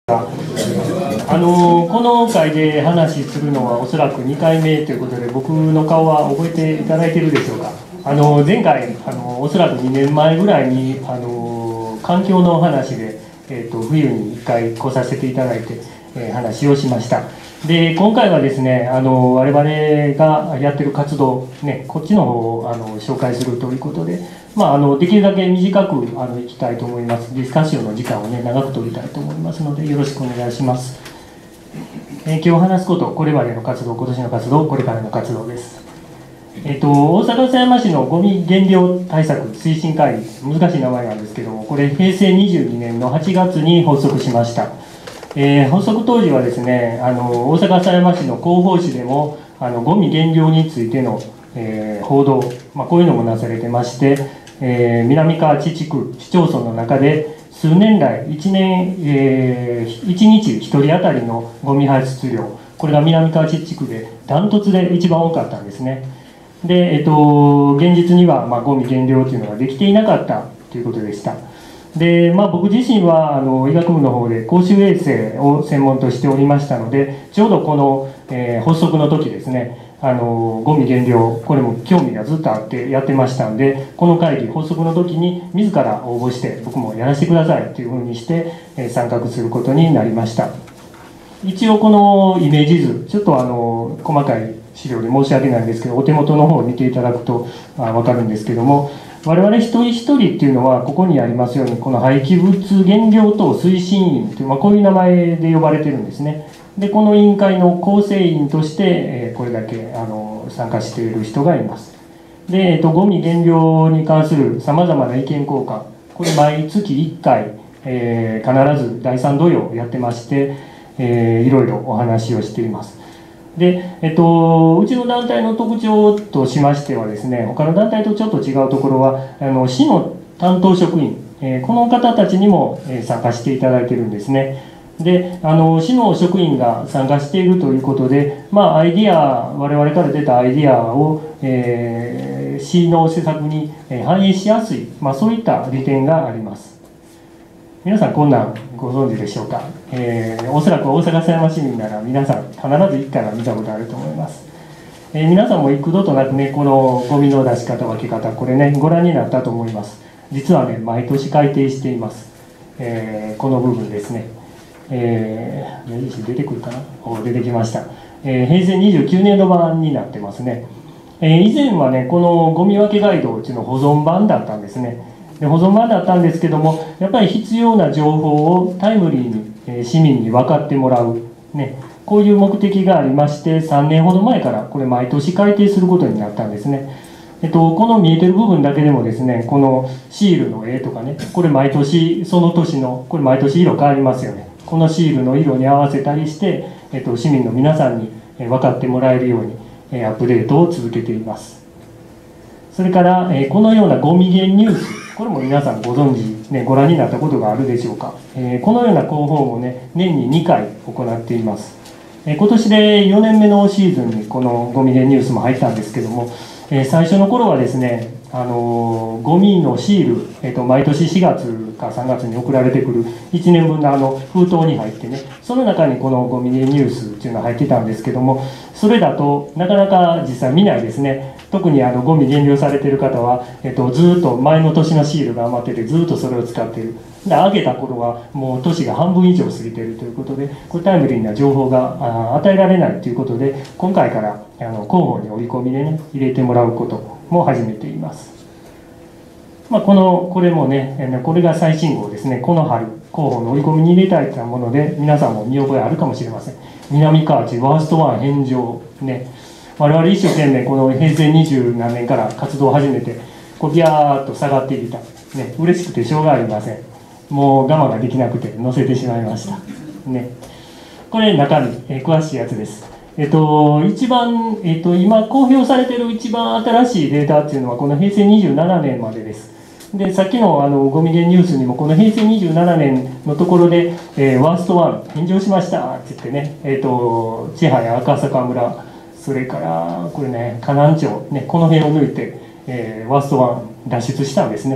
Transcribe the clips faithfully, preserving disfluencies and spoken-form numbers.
あのこの回で話するのはおそらくにかいめということで、僕の顔は覚えていただいているでしょうか。あの前回あのおそらくにねんまえぐらいにあの環境の話で、えー、と冬にいっかい来させていただいて、えー、話をしました。で今回はですね、あの我々がやってる活動、ね、こっちの方をあの紹介するということで、まあ、あのできるだけ短くあのいきたいと思います。ディスカッションの時間をね長く取りたいと思いますので、よろしくお願いします。えー、今日話すこと、これまでの活動、今年の活動、これからの活動です。えー、と大阪狭山市のゴミ減量対策推進会議、難しい名前なんですけども、これへいせいにじゅうにねんのはちがつに発足しました。えー、発足当時はですね、あの大阪狭山市の広報誌でもあのゴミ減量についての、えー、報道、まあ、こういうのもなされてまして、えー、南河内地区市町村の中で数年来いちねん、えー、いちにちひとり当たりのゴミ排出量、これが南河内地区でダントツで一番多かったんですね。で、えっと、現実には、まあ、ゴミ減量というのができていなかったということでした。で、まあ、僕自身はあの医学部の方で公衆衛生を専門としておりましたので、ちょうどこの、えー、発足の時ですね、あのゴミ減量、これも興味がずっとあってやってましたんで、この会議発足の時に自ら応募して僕もやらせてくださいというふうにして、えー、参画することになりました。一応このイメージ図、ちょっとあの細かい資料で申し訳ないんですけど、お手元の方を見ていただくとあ分かるんですけども、我々一人一人っていうのはここにありますように、この廃棄物減量等推進員という、まあ、こういう名前で呼ばれてるんですね。でこの委員会の構成員として、えー、これだけあの参加している人がいます。で、えー、とゴミ減量に関するさまざまな意見交換、これ毎月いっかい、えー、必ずだいさん土曜やってまして、えー、いろいろお話をしています。で、えっと、うちの団体の特徴としましてはですね、他の団体とちょっと違うところは、あの市の担当職員、えー、この方たちにも、えー、参加していただいているんですね。で、あの市の職員が参加しているということで、まあ、アイディア、我々から出たアイディアを、えー、市の施策に反映しやすい、まあ、そういった利点があります。皆さんこんなんご存知でしょうか。えー、おそらく大阪狭山市民なら皆さん必ず一回は見たことあると思います。えー、皆さんも幾度となくね、このゴミの出し方分け方、これねご覧になったと思います。実はね毎年改定しています。えー、この部分ですね。えー、出てくるかな。お出てきました。えー、へいせいにじゅうきゅうねんど版になってますね。えー、以前はねこのゴミ分けガイドうちの保存版だったんですね。で保存版だったんですけども、やっぱり必要な情報をタイムリーに、えー、市民に分かってもらう、ね、こういう目的がありまして、さんねんほど前からこれ毎年改定することになったんですね。えっと、この見えてる部分だけでもですね、このシールの絵とかね、これ毎年その年のこれ毎年色変わりますよね。このシールの色に合わせたりして、えっと、市民の皆さんに分かってもらえるようにアップデートを続けています。それから、えこのようなゴミ減ニュース、これも皆さんご存知、ね、ご覧になったことがあるでしょうか。えー、このような広報もね年ににかい行っています。えー、今年でよねんめのシーズンにこのゴミ減ニュースも入ったんですけども、えー、最初の頃はですね、あのー、ゴミのシール、えー、と毎年しがつかさんがつに送られてくるいちねんぶんのあの封筒に入ってね、その中にこのゴミ減ニュースっていうのが入ってたんですけども、それだとなかなか実際見ないですね。特にあのゴミ減量されている方は、えっと、ずっと前の年のシールが余っててずっとそれを使っている。で上げた頃はもう年が半分以上過ぎているということで、これタイムリーな情報が与えられないということで、今回からあの広報に折り込みでね入れてもらうことも始めています。まあ、このこれもね、これが最新号ですね。この春広報の折り込みに入れたいというもので、皆さんも見覚えあるかもしれません。南河内ワーストワン返上ね。我々一生懸命このへいせいにじゅうなんねんから活動を始めて、こうビャーッと下がってきた、ね、嬉しくてしょうがありません。もう我慢ができなくて載せてしまいました、ね、これ中身、えー、詳しいやつです。えっと一番、えっと、今公表されている一番新しいデータっていうのはこのへいせいにじゅうななねんまでです。でさっきのあのゴミ減ニュースにもこのへいせいにじゅうななねんのところで、えー、ワーストワン返上しましたって言ってね、えっと千早赤坂村、それからこれね河南町ね、この辺を抜いて、えー、ワーストワン脱出したんですね。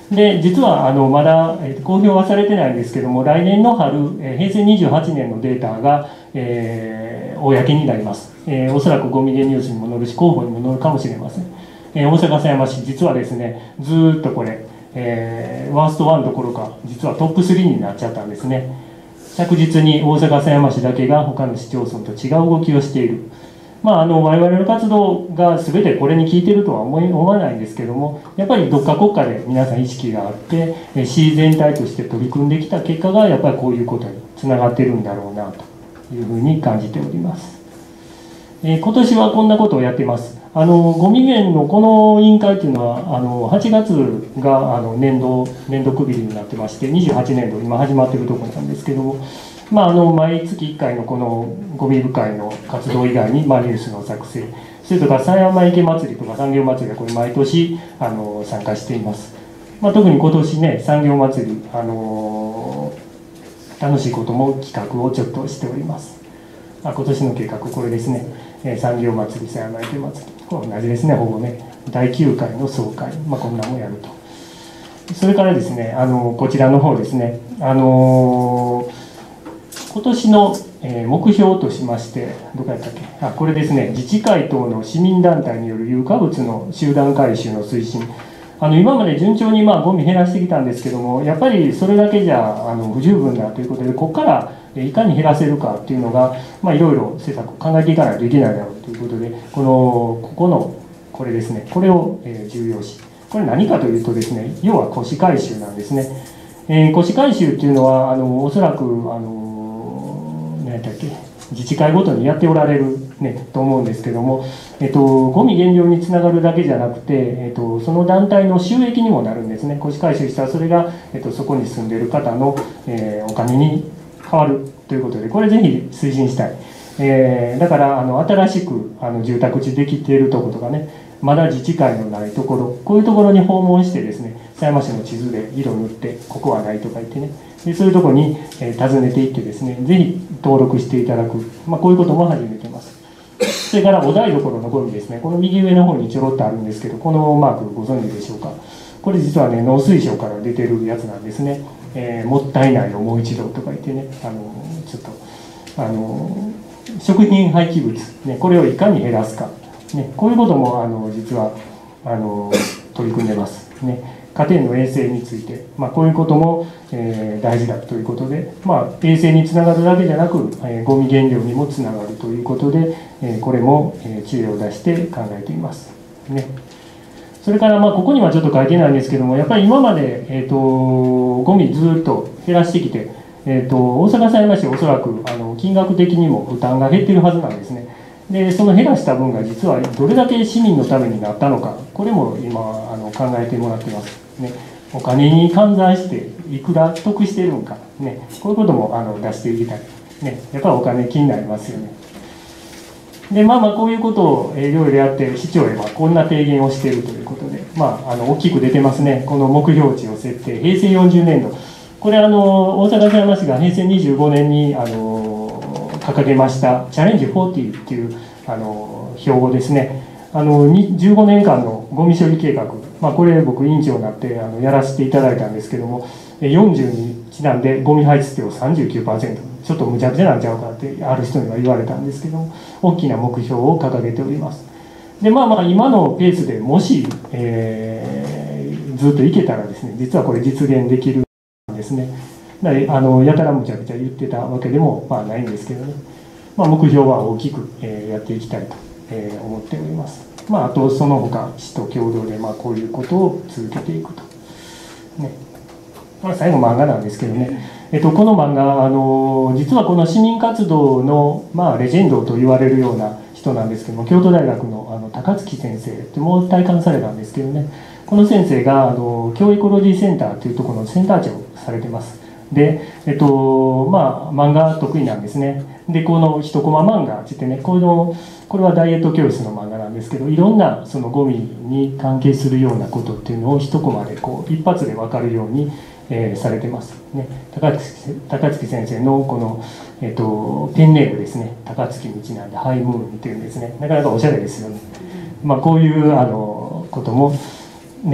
で実はあのまだ、えー、公表はされてないんですけども、来年の春、えー、へいせいにじゅうはちねんのデータが、えー、公になります、えー、おそらくゴミ源ニュースにも載るし広報にも載るかもしれません、えー、大阪狭山市実はですねずーっとこれ、えー、ワーストワンどころか実はトップスリーになっちゃったんですね。着実に大阪狭山市だけが他の市町村と違う動きをしている。まあ、あの我々の活動が全てこれに効いているとは思い思わないんですけども、やっぱりどっか国家で皆さん意識があって市全体として取り組んできた結果がやっぱりこういうことにつながっているんだろうなというふうに感じております。えー、今年はこんなことをやっています。あのゴミ源のこの委員会というのはあのはちがつがあの年度年度区切りになってまして、にじゅうはちねんど今始まっているところなんですけども、まあ、あの毎月いっかいのこのゴミ部会の活動以外に、まあ、ニュースの作成、それとか狭山池祭りとか産業祭りはこれ毎年あの参加しています。まあ、特に今年ね産業祭り、あの楽しいことも企画をちょっとしております。あ、今年の計画これですね、えー、産業祭り、狭山池祭り、これ同じですね、ほぼね、だいきゅうかいの総会、まあ、こんなもんやると。それからですね、あのこちらの方ですね、あのー今年の目標としまして、どこやったっけ、あ、これですね、自治会等の市民団体による有価物の集団回収の推進、あの今まで順調にまあゴミ減らしてきたんですけども、やっぱりそれだけじゃあの不十分だということで、ここからいかに減らせるかっていうのが、まあ、いろいろ施策を考えていかないといけないだろうということで、このここのこれですね、これを重要視、これ何かというとですね、要は古紙回収なんですね。えー、古紙回収っていうのはあのおそらくあの何やったっけ、自治会ごとにやっておられる、ね、と思うんですけども、えっと、ゴミ減量につながるだけじゃなくて、えっと、その団体の収益にもなるんですね。古紙回収したらそれが、えっと、そこに住んでいる方の、えー、お金に変わるということで、これぜひ推進したい。えー、だからあの新しくあの住宅地できているところとかね、まだ自治会のないところ、こういうところに訪問してですね、狭山市の地図で色塗ってここはないとか言ってね、でそういうところに、えー、訪ねていってですね、ぜひ登録していただく、まあ、こういうことも始めてます。それからお台所のゴミですね、この右上の方にちょろっとあるんですけど、このマークご存知でしょうか。これ実はね、農水省から出てるやつなんですね。えー、もったいないをもう一度とか言ってね、あのちょっとあの食品廃棄物、ね、これをいかに減らすか、ね、こういうこともあの実はあの取り組んでます、ね。家庭の衛生について、まあ、こういうことも、えー、大事だということで、まあ、衛生につながるだけじゃなく、えー、ゴミ減量にもつながるということで、えー、これも、えー、知恵を出して考えています、ね。それからまあここにはちょっと書いてないんですけども、やっぱり今まで、えー、とゴミずっと減らしてきて、えー、と大阪狭山市はおそらくあの金額的にも負担が減っているはずなんですね。でその減らした分が実はどれだけ市民のためになったのか、これも今あの考えてもらってます、ね。お金に換算していくら得しているのか、ね、こういうこともあの出していきたい、ね。やっぱりお金気になりますよね。でまあまあこういうことをいろいろやって市長へはこんな提言をしているということで、まあ、あの大きく出てますね。この目標値を設定、へいせいよんじゅうねんど、これあの大阪狭山市がへいせいにじゅうごねんにあの掲げましたチャレンジよんじゅうっていうあの標語ですね。あのじゅうごねんかんのゴミ処理計画、まあ、これ僕委員長になってあのやらせていただいたんですけども、よんじゅうにちなんでゴミ排出量 さんじゅうきゅうパーセント、 ちょっと無茶苦茶なんちゃうかってある人には言われたんですけども、大きな目標を掲げております。でまあまあ今のペースでもし、えー、ずっといけたらですね、実はこれ実現できるんですね。だからあのやたらむちゃくちゃ言ってたわけでもまあないんですけどね、まあ、目標は大きく、えー、やっていきたいと、えー、思っております。まあ、あとその他市と共同でまあこういうことを続けていくと、ね。まあ、最後漫画なんですけどね、えっと、この漫画あの実はこの市民活動の、まあ、レジェンドと言われるような人なんですけども、京都大学のあの高槻先生ってもう退官されたんですけどね、この先生があの教エコロジーセンターというところのセンター長をされてます。で、えっとまあ、漫画得意なんですね。でこの一コマ漫画って言ってね、このこれはダイエット教室の漫画なんですけど、いろんなそのゴミに関係するようなことっていうのを一コマでこう一発で分かるように、えー、されてます、ね。高槻、高槻先生のこの、えっと、ペンネームですね、高槻にちなんでハイムーンっていうんですね。なかなかおしゃれですよね。まあ、こういうあのこともね、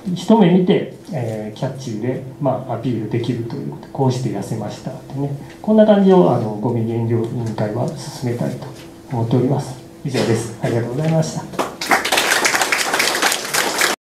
一目見て、えー、キャッチーで、まあ、アピールできるということで、こうして痩せましたってね、こんな感じをあのごみ減量委員会は進めたいと思っております。以上です。ありがとうございました。